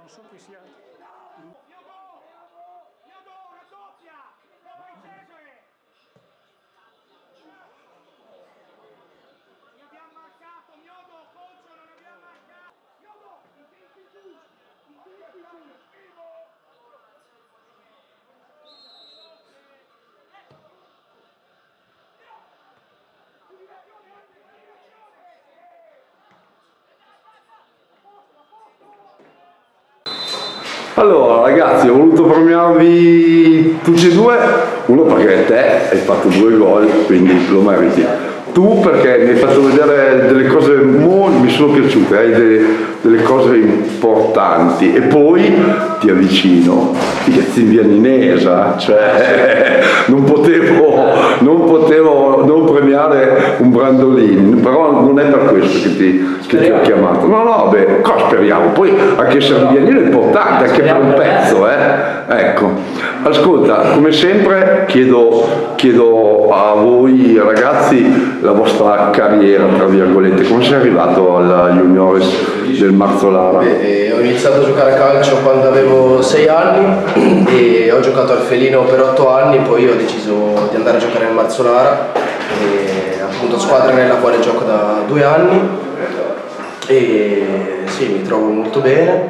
non so che sia... Allora ragazzi, ho voluto premiarvi tutti e due, uno perché te hai fatto 2 gol, quindi lo meriti. Tu perché mi hai fatto vedere delle cose molto, mi sono piaciute, hai delle cose importanti, e poi ti avvicino, ti vieni in esa, cioè non potevo non premiare un Brandolini, però non è per questo che ti ho chiamato. No, beh, speriamo, poi anche se vieni è importante, anche per un pezzo, ecco. Ascolta, come sempre chiedo a voi ragazzi la vostra carriera, tra virgolette, come sei arrivato alla Juniores del Marzolara? Ho iniziato a giocare a calcio quando avevo 6 anni e ho giocato al Felino per 8 anni, poi ho deciso di andare a giocare nel Marzolara, appunto squadra nella quale gioco da 2 anni e sì, mi trovo molto bene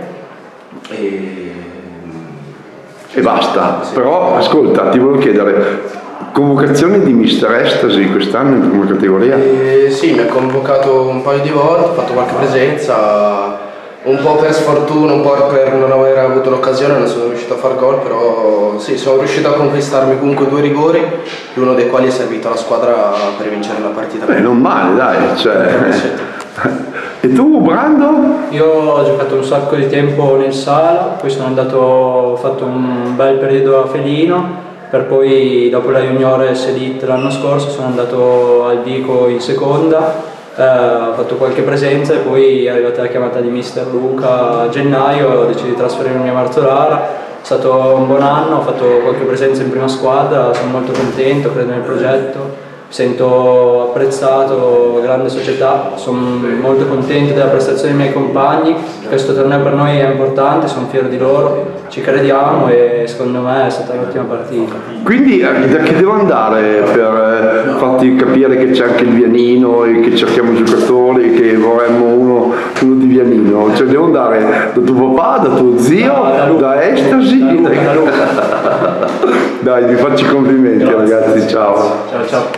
e basta. Sì. Però ascolta, ti volevo chiedere, convocazione di Mister Estasi quest'anno in prima categoria? Sì, mi ha convocato un paio di volte, ho fatto qualche presenza, un po' per sfortuna, un po' per non aver avuto l'occasione, non sono riuscito a far gol, però sì, sono riuscito a conquistarmi comunque 2 rigori, uno dei quali è servito alla squadra per vincere la partita. Beh, non male, dai, cioè... E tu, Brando? Io ho giocato un sacco di tempo nel Sala, poi ho fatto un bel periodo a Felino, per poi dopo la Juniores Elite l'anno scorso sono andato al Vico in seconda, ho fatto qualche presenza e poi è arrivata la chiamata di Mister Luca a gennaio, ho deciso di trasferirmi a Marzolara. È stato un buon anno, ho fatto qualche presenza in prima squadra, sono molto contento, credo nel progetto. Sento apprezzato, grande società, sono molto contento della prestazione dei miei compagni, questo torneo per noi è importante, sono fiero di loro, ci crediamo e secondo me è stata un'ottima partita. Quindi da che devo andare per farti capire che c'è anche il Vianino e che cerchiamo giocatori, che vorremmo uno di Vianino? Cioè devo andare da tuo papà, da tuo zio, da Estasi? Da Luca. Dai, vi faccio i complimenti. Grazie. Ragazzi, ciao. Ciao.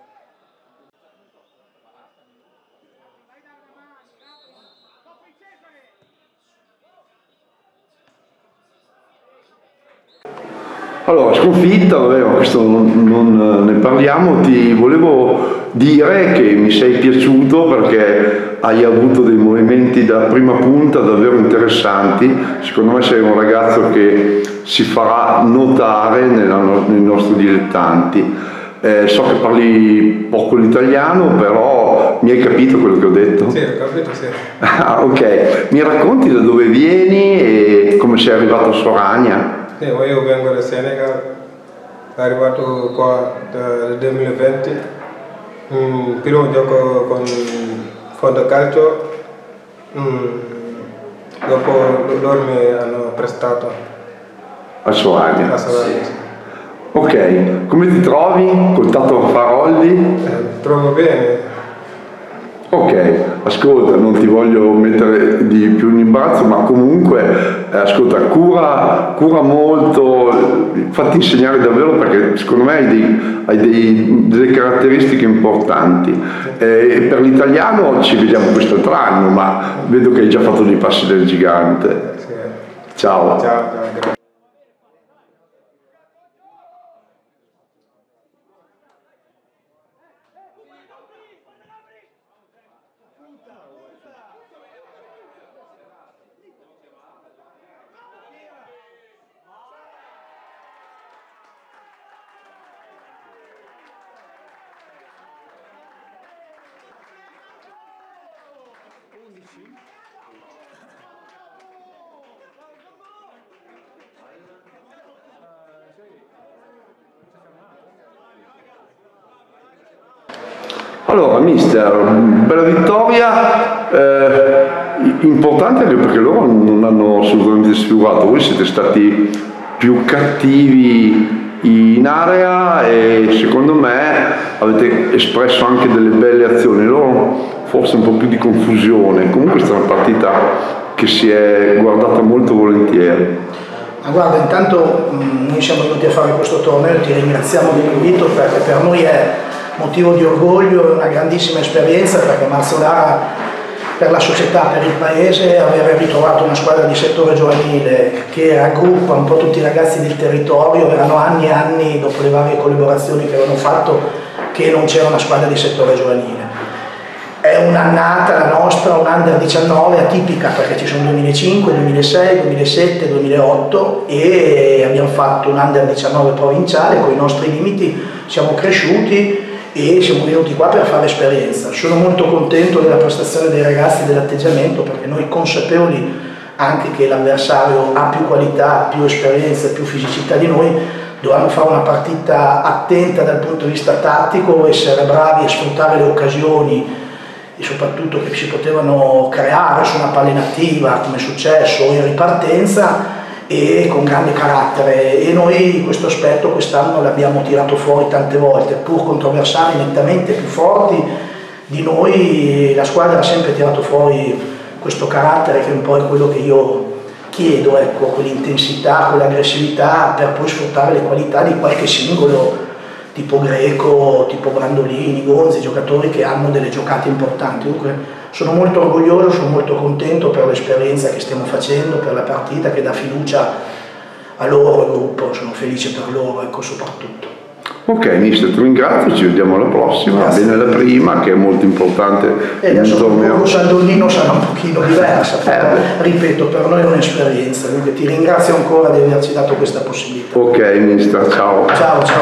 Allora, sconfitta, vabbè, ma questo non ne parliamo, ti volevo dire che mi sei piaciuto perché hai avuto dei movimenti da prima punta davvero interessanti, secondo me sei un ragazzo che si farà notare nei nostri dilettanti. So che parli poco l'italiano, però mi hai capito quello che ho detto? Sì, ho capito, sì. Ah, ok, mi racconti da dove vieni e come sei arrivato a Soragna? Io vengo da Senegal, sono arrivato qua nel 2020, primo gioco con Fondo Calcio, dopo loro mi hanno prestato A Soragna. a Soragna. Sì. Ok, come ti trovi? Col Tato Faroldi? Trovo bene. Ok, ascolta, non ti voglio mettere di più in imbarazzo, ma comunque, ascolta, cura molto, fatti insegnare davvero perché secondo me hai delle caratteristiche importanti. E per l'italiano ci vediamo quest'altro anno, ma vedo che hai già fatto dei passi del gigante. Sì. Ciao. Ciao, grazie. Allora, mister, bella vittoria, importante anche perché loro non hanno assolutamente sfiorato, voi siete stati più cattivi in area e secondo me avete espresso anche delle belle azioni, loro forse un po' più di confusione, comunque è stata una partita che si è guardata molto volentieri. Ma guarda, intanto noi siamo venuti a fare questo torneo e ti ringraziamo dell'invito perché per noi è motivo di orgoglio, una grandissima esperienza perché Marzolara per la società, per il paese, avere ritrovato una squadra di settore giovanile che raggruppa un po' tutti i ragazzi del territorio, erano anni e anni dopo le varie collaborazioni che avevano fatto che non c'era una squadra di settore giovanile. È un'annata la nostra, un under 19 atipica perché ci sono 2005, 2006, 2007, 2008 e abbiamo fatto un under 19 provinciale con i nostri limiti, siamo cresciuti e siamo venuti qua per fare esperienza. Sono molto contento della prestazione dei ragazzi, dell'atteggiamento, perché noi consapevoli anche che l'avversario ha più qualità, più esperienza, più fisicità di noi, dovevamo fare una partita attenta dal punto di vista tattico, essere bravi a sfruttare le occasioni e soprattutto che si potevano creare su una palla inattiva, come è successo, o in ripartenza, e con grande carattere, e noi questo aspetto quest'anno l'abbiamo tirato fuori tante volte, pur contro avversari nettamente più forti di noi, la squadra ha sempre tirato fuori questo carattere che un po' è quello che io chiedo, ecco, quell'intensità, quell'aggressività per poi sfruttare le qualità di qualche singolo tipo Greco, tipo Brandolini, Gonzi, giocatori che hanno delle giocate importanti. Dunque sono molto orgoglioso, sono molto contento per l'esperienza che stiamo facendo, per la partita che dà fiducia a loro al gruppo, sono felice per loro, ecco, soprattutto. Ok, mister, ti ringrazio, ci vediamo alla prossima. Grazie. Bene la prima, che è molto importante. E adesso con Sandolino sarà un pochino diversa, però, ripeto, per noi è un'esperienza, quindi ti ringrazio ancora di averci dato questa possibilità. Ok, mister, ciao. Ciao, ciao.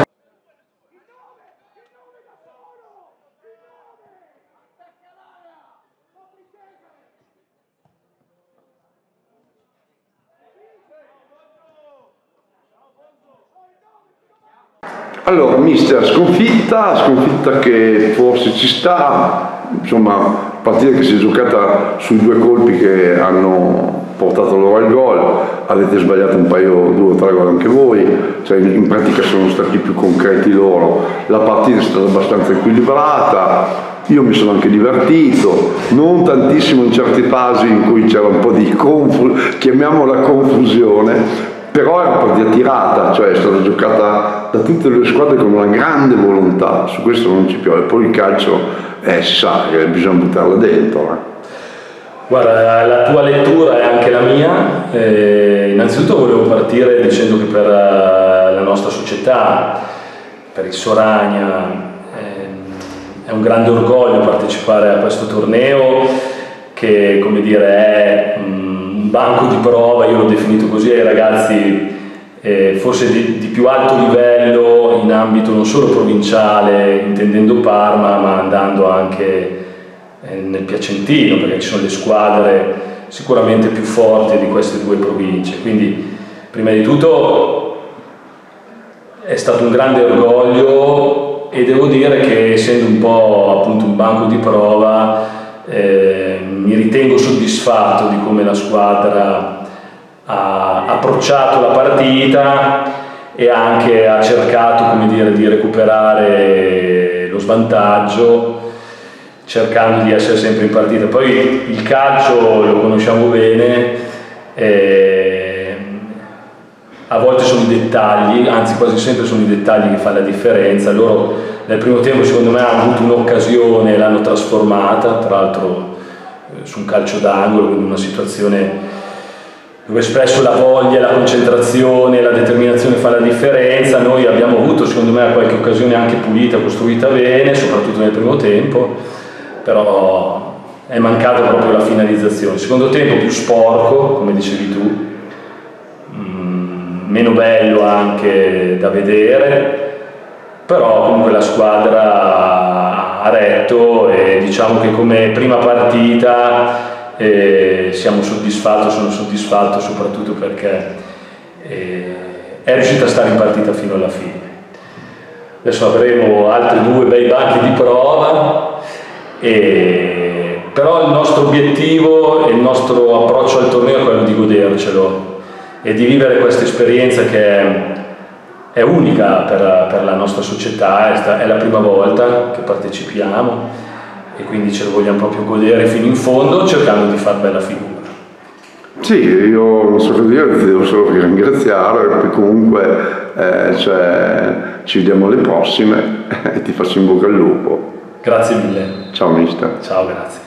Allora, mister, sconfitta che forse ci sta, insomma, partita che si è giocata sui due colpi che hanno portato loro al gol, avete sbagliato un paio, 2 o 3 gol anche voi, cioè in pratica sono stati più concreti loro, la partita è stata abbastanza equilibrata, io mi sono anche divertito, non tantissimo in certi fasi in cui c'era un po' di chiamiamola confusione, però è una partita tirata, cioè è stata giocata da tutte le squadre con una grande volontà, su questo non ci piove, poi il calcio si sa che bisogna buttarla dentro. Guarda, la tua lettura è anche la mia, innanzitutto volevo partire dicendo che per la nostra società, per il Soragna, è un grande orgoglio partecipare a questo torneo che, come dire, è un banco di prova, io l'ho definito così ai ragazzi, forse di più alto livello in ambito non solo provinciale, intendendo Parma, ma andando anche nel Piacentino, perché ci sono le squadre sicuramente più forti di queste 2 province. Quindi, prima di tutto, è stato un grande orgoglio e devo dire che, essendo un po' appunto un banco di prova, mi ritengo soddisfatto di come la squadra ha approcciato la partita e anche ha cercato, come dire, di recuperare lo svantaggio, cercando di essere sempre in partita. Poi il calcio lo conosciamo bene, a volte sono i dettagli, anzi quasi sempre sono i dettagli che fanno la differenza. Loro nel primo tempo secondo me hanno avuto un'occasione e l'hanno trasformata, tra l'altro su un calcio d'angolo, quindi una situazione dove spesso la voglia, la concentrazione, la determinazione fa la differenza. Noi abbiamo avuto secondo me qualche occasione anche pulita, costruita bene, soprattutto nel primo tempo, però è mancata proprio la finalizzazione. Secondo tempo più sporco, come dicevi tu, meno bello anche da vedere, però comunque la squadra ha retto e diciamo che come prima partita sono soddisfatto soprattutto perché è riuscita a stare in partita fino alla fine. Adesso avremo altri 2 bei banchi di prova e però il nostro obiettivo e il nostro approccio al torneo è quello di godercelo e di vivere questa esperienza che è unica per la nostra società, è la prima volta che partecipiamo e quindi ce lo vogliamo proprio godere fino in fondo cercando di far bella figura. Sì, io non so cosa dire, ti devo solo ringraziare, perché comunque ci vediamo alle prossime e ti faccio in bocca al lupo. Grazie mille. Ciao mister. Ciao, grazie.